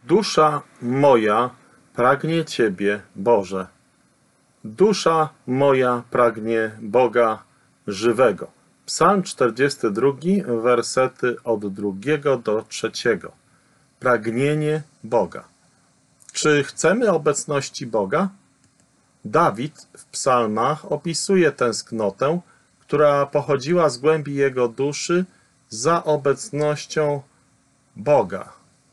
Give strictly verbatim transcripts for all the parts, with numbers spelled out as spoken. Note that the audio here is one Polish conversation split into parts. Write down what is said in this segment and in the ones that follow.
Dusza moja pragnie Ciebie, Boże. Dusza moja pragnie Boga żywego. Psalm czterdziesty drugi, wersety od drugiego do trzeciego. Pragnienie Boga. Czy chcemy obecności Boga? Dawid w psalmach opisuje tęsknotę, która pochodziła z głębi jego duszy za obecnością Boga.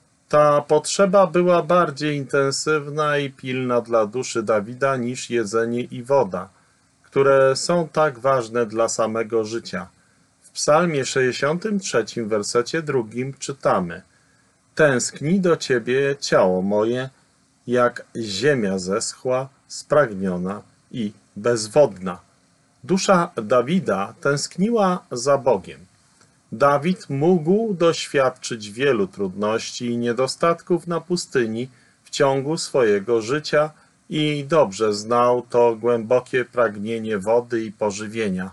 Ta potrzeba była bardziej intensywna i pilna dla duszy Dawida niż jedzenie i woda, które są tak ważne dla samego życia. W psalmie sześćdziesiątym trzecim, wersecie drugim czytamy: Tęskni do Ciebie ciało moje, jak ziemia zeschła, spragniona i bezwodna. Dusza Dawida tęskniła za Bogiem. Dawid mógł doświadczyć wielu trudności i niedostatków na pustyni w ciągu swojego życia i dobrze znał to głębokie pragnienie wody i pożywienia.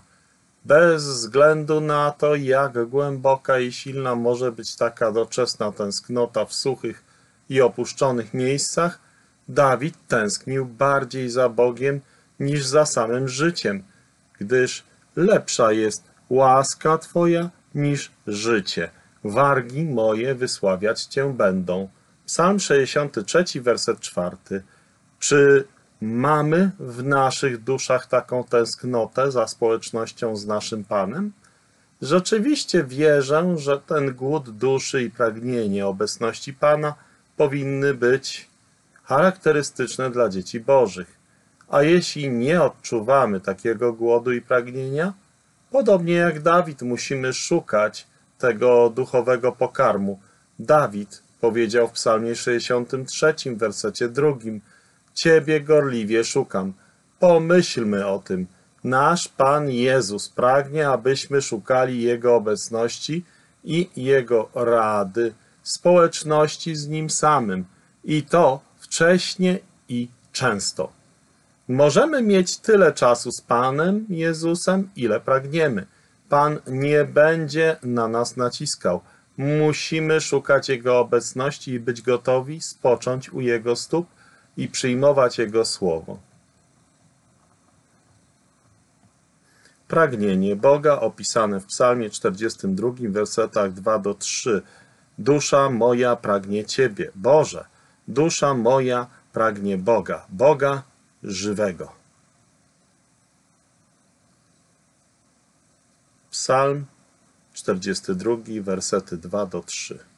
Bez względu na to, jak głęboka i silna może być taka doczesna tęsknota w suchych i opuszczonych miejscach, Dawid tęsknił bardziej za Bogiem niż za samym życiem, gdyż lepsza jest łaska Twoja niż życie. Wargi moje wysławiać Cię będą. Psalm sześćdziesiąty trzeci, werset czwarty. Czy mamy w naszych duszach taką tęsknotę za społecznością z naszym Panem? Rzeczywiście wierzę, że ten głód duszy i pragnienie obecności Pana powinny być charakterystyczne dla dzieci Bożych. A jeśli nie odczuwamy takiego głodu i pragnienia, podobnie jak Dawid, musimy szukać tego duchowego pokarmu. Dawid powiedział w psalmie sześćdziesiątym trzecim, wersecie drugim: Ciebie gorliwie szukam. Pomyślmy o tym. Nasz Pan Jezus pragnie, abyśmy szukali Jego obecności i Jego rady, społeczności z Nim samym. I to wcześnie i często. Możemy mieć tyle czasu z Panem Jezusem, ile pragniemy. Pan nie będzie na nas naciskał. Musimy szukać Jego obecności i być gotowi spocząć u Jego stóp i przyjmować Jego słowo. Pragnienie Boga opisane w psalmie czterdziestym drugim, wersetach dwa do trzech. Dusza moja pragnie Ciebie, Boże. Dusza moja pragnie Boga, Boga żywego. Psalm czterdziesty drugi, wersety dwa do trzech.